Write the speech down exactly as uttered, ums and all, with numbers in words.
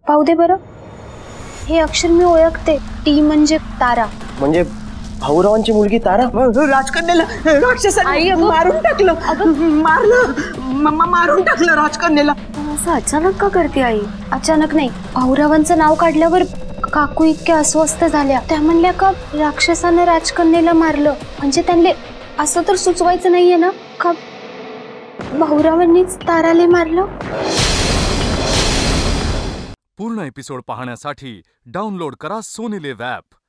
पाहू दे बरं. हे अक्षर मी ओळखते. टी म्हणजे तारा. म्हणजे भाऊरावांची मुलगी तारा. राजकन्याला राक्षसाने मारून टाकलं. मारलं मारून टाकलं राजकन्याला. असं अचानक का करते आई? अचानक नाही. भाऊरावांचं नाव काढल्यावर काकू इतक्या अस्वस्थ झाल्या. त्या म्हणल्या का राक्षसानं राजकन्याला मारलं. म्हणजे त्यांना असं तर सुचवायचं नाहीये ना का भाऊरावांनीच ताराले मारलं. पूर्ण एपिसोड पाहण्यासाठी डाउनलोड करा सोनी लिव्ह ॲप.